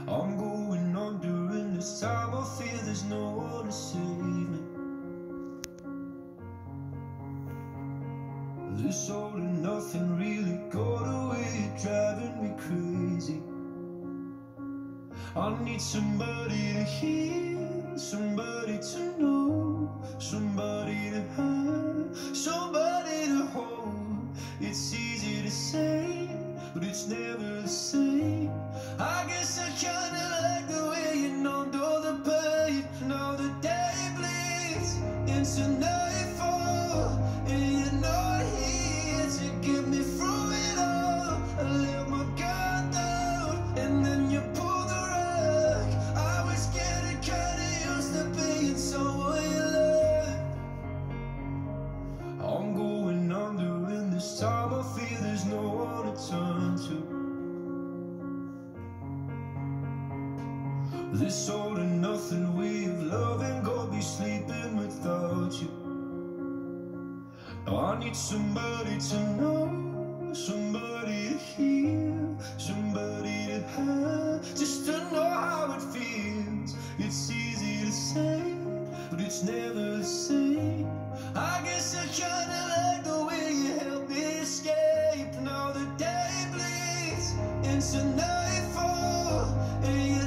I'm going under, and this time I fear there's no one to save me. This all and nothing really got away, driving me crazy. I need somebody to hear, somebody to know, somebody to have, somebody to hold. It's easy to say, but it's never the same. I guess I kinda like the way you numbed all the pain. Now the day bleeds into nightfall, and you're not here to get me through it all. I let my guard down, and then you pulled the rug. I was getting kinda used to being someone you loved. I'm going under, and this time I fear there's no one to turn to. This all and nothing way of loving, gonna be sleeping without you. Now I need somebody to know, somebody to hear, somebody to have, just to know how it feels. It's easy to say, but it's never the same. I guess I kinda like the way you help me escape. Now the day bleeds into nightfall, and